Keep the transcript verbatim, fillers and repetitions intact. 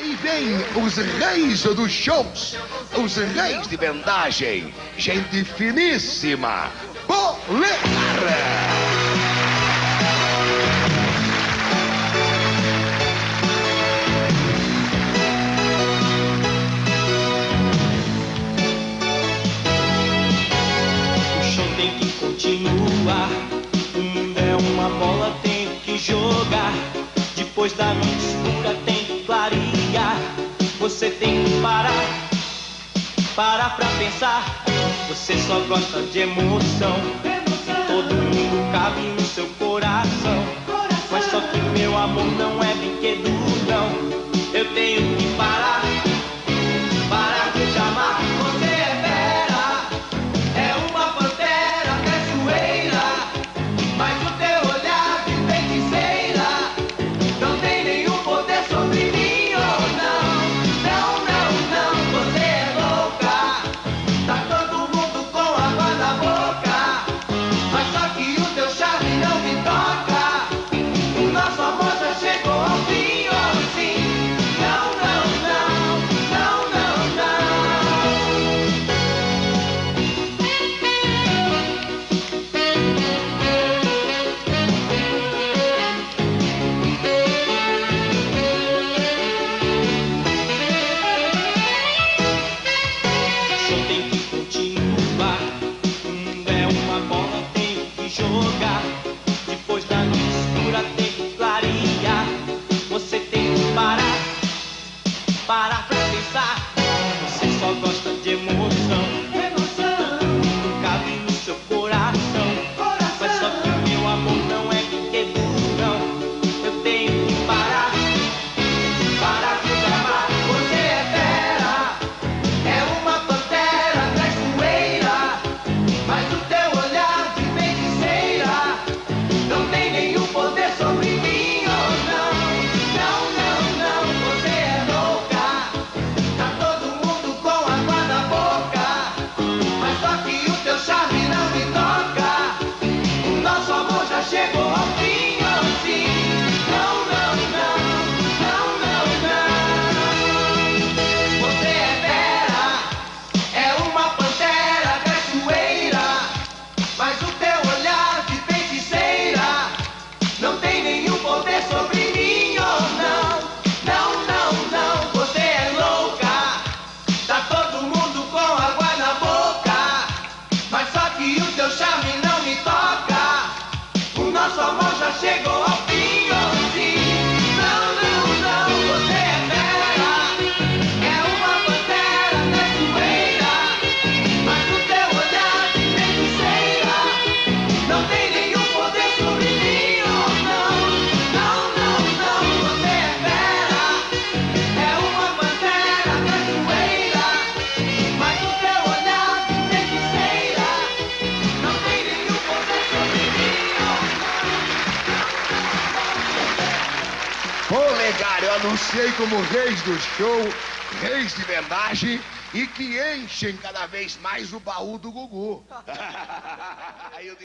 Aí vem os reis dos shows, os reis de vendagem, gente finíssima, Polegar. Tem que continuar. O mundo é uma bola, tem que jogar. Depois da noite escura tem que clarear. Você tem que parar, parar pra pensar. Você só gosta de emoção, e todo mundo cabe no seu coração. Mas só que meu amor não é brinquedo, não. Eu tenho que parar, parar de te amar. Você é fera, é uma pantera traiçoeira, mas o teu olhar de feiticeira não tem nenhum poder sobre mim, oh não. Não, não, não, você é louca. Tá todo mundo com água na boca, mas só que o teu charme não me toca. O nosso amor já chegou ao fim, oh sim. Não, não, não, não, não, não. O show tem que continuar. O mundo é uma bola, tem que jogar. Depois da noite escura tem que clarear. Você tem que parar, parar pra pensar. Você só gosta de emoção, emoção. Tudo cabe no seu coração, coração. Mas só que meu amor não é brinquedo, não. Eu tenho que parar, parar de te amar. Você é fera, é uma pantera traiçoeira, mas o teu olhar de feiticeira não tem nenhum poder sobre mim, oh não. Não, não, não, você é louca. Tá todo mundo com água na boca, mas só que o teu charme não me toca. O nosso amor já chegou ao fim, oh sim. Não, não, não, não, não, não. Você é fera, é uma pantera traiçoeira, mas o teu olhar de feiticeira não tem nenhum poder sobre mim, oh não. Não, não, não, você é louca. Tá todo mundo com água na boca, mas só que o teu charme não me toca. O nosso amor já chegou ao fim, oh sim. Não, não, não, você é fera, é uma pantera traiçoeira, mas o teu olhar de feiticeira não tem nenhum poder sobre mim, oh não. Não, não, não, você é fera, é uma pantera traiçoeira, mas o teu olhar de feiticeira não tem nenhum poder sobre mim, oh Polegar, eu anunciei como reis do show, reis de vendagem e que enchem cada vez mais o baú do Gugu.